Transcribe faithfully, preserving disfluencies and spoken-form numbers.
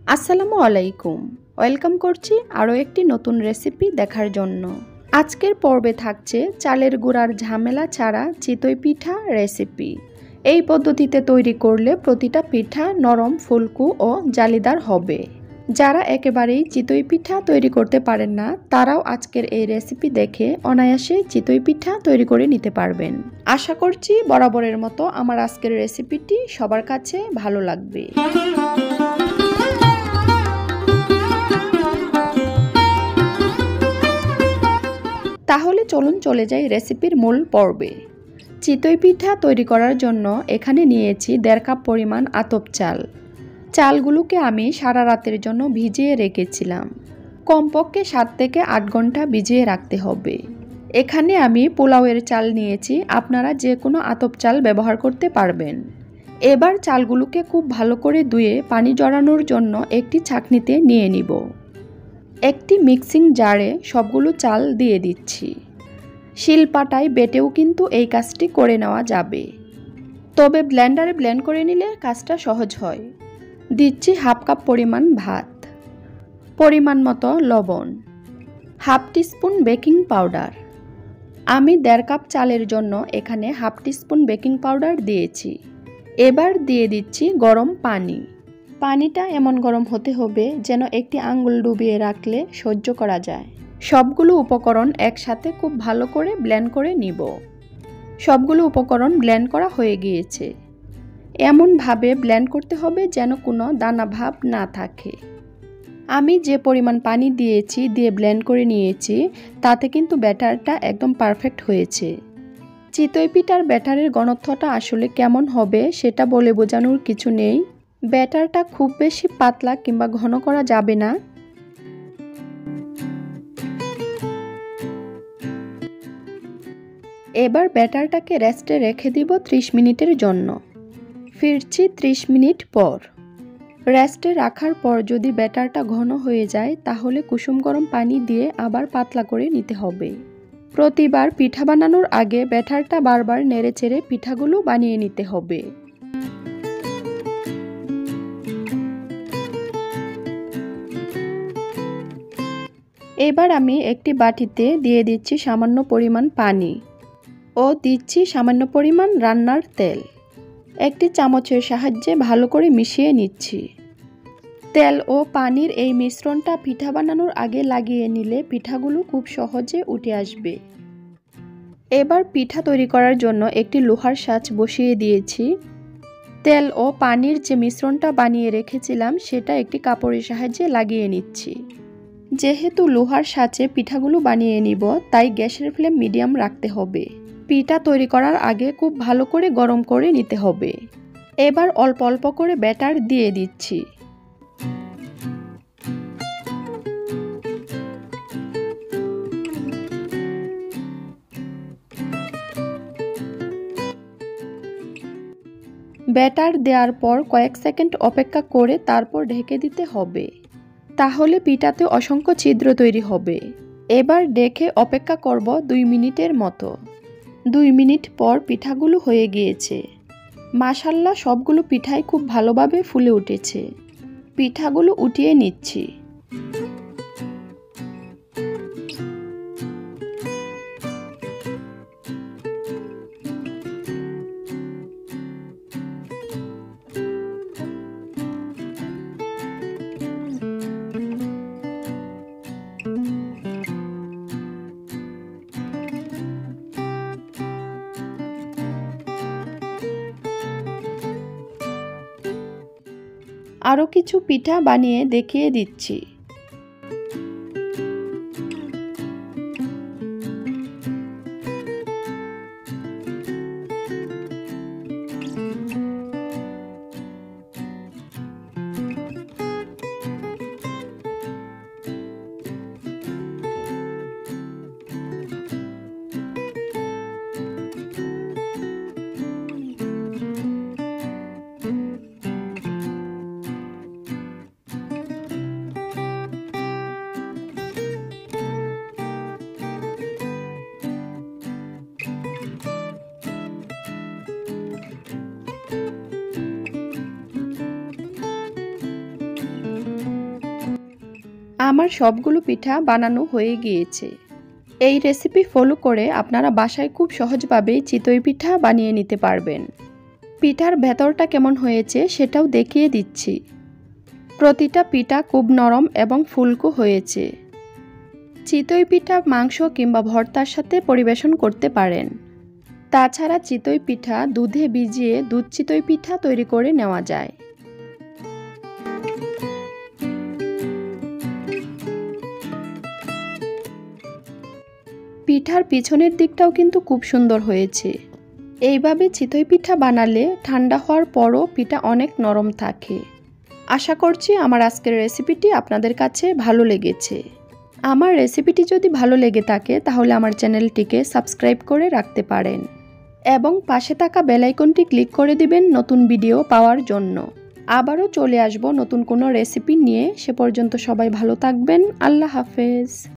আসসালামু আলাইকুম। ওয়েলকাম করছি আরও একটি নতুন রেসিপি দেখার জন্য। আজকের পর্বে থাকছে চালের গুঁড়ার ঝামেলা ছাড়া চিতই পিঠা রেসিপি। এই পদ্ধতিতে তৈরি করলে প্রতিটা পিঠা নরম, ফুলকু ও জালিদার হবে। যারা একেবারেই চিতই পিঠা তৈরি করতে পারেন না, তারাও আজকের এই রেসিপি দেখে অনায়াসে চিতই পিঠা তৈরি করে নিতে পারবেন। আশা করছি বরাবরের মতো আমার আজকের রেসিপিটি সবার কাছে ভালো লাগবে। তাহলে চলুন চলে যাই রেসিপির মূল পর্বে। চিতই পিঠা তৈরি করার জন্য এখানে নিয়েছি দেড় কাপ পরিমাণ আতপ চাল। চালগুলোকে আমি সারা রাতের জন্য ভিজিয়ে রেখেছিলাম। কমপক্ষে সাত থেকে আট ঘন্টা ভিজিয়ে রাখতে হবে। এখানে আমি পোলাওয়ের চাল নিয়েছি, আপনারা যে কোনো আতপ চাল ব্যবহার করতে পারবেন। এবার চালগুলোকে খুব ভালো করে ধুয়ে পানি জড়ানোর জন্য একটি ছাঁকনিতে নিয়ে নিব। একটি মিক্সিং জারে সবগুলো চাল দিয়ে দিচ্ছি। শিলপাটায় বেটেও কিন্তু এই কাজটি করে নেওয়া যাবে, তবে ব্লেন্ডারে ব্লেন্ড করে নিলে কাজটা সহজ হয়। দিচ্ছি হাফ কাপ পরিমাণ ভাত, পরিমাণ মতো লবণ, হাফ টিস্পুন বেকিং পাউডার। আমি দেড় কাপ চালের জন্য এখানে হাফ টিস্পুন বেকিং পাউডার দিয়েছি। এবার দিয়ে দিচ্ছি গরম পানি। পানিটা এমন গরম হতে হবে যেন একটি আঙ্গুল ডুবিয়ে রাখলে সহ্য করা যায়। সবগুলো উপকরণ একসাথে খুব ভালো করে ব্লেন্ড করে নিব। সবগুলো উপকরণ ব্লেন্ড করা হয়ে গিয়েছে। এমনভাবে ব্লেন্ড করতে হবে যেন কোনো দানা ভাব না থাকে। আমি যে পরিমাণ পানি দিয়েছি দিয়ে ব্লেন্ড করে নিয়েছি, তাতে কিন্তু ব্যাটারটা একদম পারফেক্ট হয়েছে। চিতই পিঠার ব্যাটারের ঘনত্বটা আসলে কেমন হবে সেটা বলে বোঝানোর কিছু নেই। ব্যাটারটা খুব বেশি পাতলা কিংবা ঘন করা যাবে না। এবার ব্যাটারটাকে রেস্টে রেখে দিব ত্রিশ মিনিটের জন্য। ফিরছি ত্রিশ মিনিট পর। রেস্টে রাখার পর যদি ব্যাটারটা ঘন হয়ে যায়, তাহলে কুসুম গরম পানি দিয়ে আবার পাতলা করে নিতে হবে। প্রতিবার পিঠা বানানোর আগে ব্যাটারটা বারবার নেড়েচেড়ে পিঠাগুলো বানিয়ে নিতে হবে। এবার আমি একটি বাটিতে দিয়ে দিচ্ছি সামান্য পরিমাণ পানি ও দিচ্ছি সামান্য পরিমাণ রান্নার তেল। একটি চামচের সাহায্যে ভালো করে মিশিয়ে নিচ্ছি। তেল ও পানির এই মিশ্রণটা পিঠা বানানোর আগে লাগিয়ে নিলে পিঠাগুলো খুব সহজে উঠে আসবে। এবার পিঠা তৈরি করার জন্য একটি লোহার সাঁচ বসিয়ে দিয়েছি। তেল ও পানির যে মিশ্রণটা বানিয়ে রেখেছিলাম সেটা একটি কাপড়ের সাহায্যে লাগিয়ে নিচ্ছি। যেহেতু লোহার সাঁচে পিঠাগুলো বানিয়ে নিব, তাই গ্যাসের ফ্লেম মিডিয়াম রাখতে হবে। পিঠা তৈরি করার আগে খুব ভালো করে গরম করে নিতে হবে। এবার অল্প অল্প করে ব্যাটার দিয়ে দিচ্ছি। ব্যাটার দেওয়ার পর কয়েক সেকেন্ড অপেক্ষা করে তারপর ঢেকে দিতে হবে, তাহলে পিঠাতে অসংখ্য ছিদ্র তৈরি হবে। এবার ডেকে অপেক্ষা করব দুই মিনিটের মতো। দুই মিনিট পর পিঠাগুলো হয়ে গিয়েছে। মাশাআল্লাহ, সবগুলো পিঠাই খুব ভালোভাবে ফুলে উঠেছে। পিঠাগুলো উঠিয়ে নিচ্ছি। আরও কিছু পিঠা বানিয়ে দেখিয়ে দিচ্ছি। আমার সবগুলো পিঠা বানানো হয়ে গিয়েছে। এই রেসিপি ফলো করে আপনারা বাসায় খুব সহজভাবেই চিতই পিঠা বানিয়ে নিতে পারবেন। পিঠার ভেতরটা কেমন হয়েছে সেটাও দেখিয়ে দিচ্ছি। প্রতিটা পিঠা খুব নরম এবং ফুলকো হয়েছে। চিতই পিঠা মাংস কিংবা ভর্তার সাথে পরিবেশন করতে পারেন। তাছাড়া চিতই পিঠা দুধে ভিজিয়ে দুধ চিতই পিঠা তৈরি করে নেওয়া যায়। পিঠার পিছনের দিকটাও কিন্তু খুব সুন্দর হয়েছে। এইভাবে চিতই পিঠা বানালে ঠান্ডা হওয়ার পরও পিঠা অনেক নরম থাকে। আশা করছি আমার আজকের রেসিপিটি আপনাদের কাছে ভালো লেগেছে। আমার রেসিপিটি যদি ভালো লেগে থাকে তাহলে আমার চ্যানেলটিকে সাবস্ক্রাইব করে রাখতে পারেন এবং পাশে থাকা বেল আইকনটি ক্লিক করে দিবেন নতুন ভিডিও পাওয়ার জন্য। আবারও চলে আসব নতুন কোনো রেসিপি নিয়ে। সে পর্যন্ত সবাই ভালো থাকবেন। আল্লাহ হাফেজ।